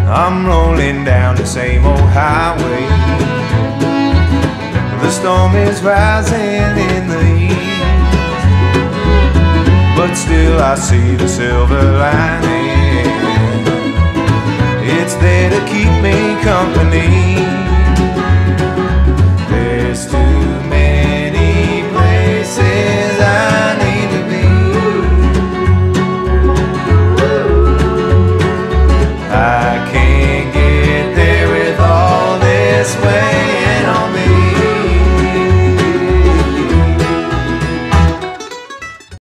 I'm rolling down the same old highway. The storm is rising in the east, but still I see the silver lining. It's there to keep me company.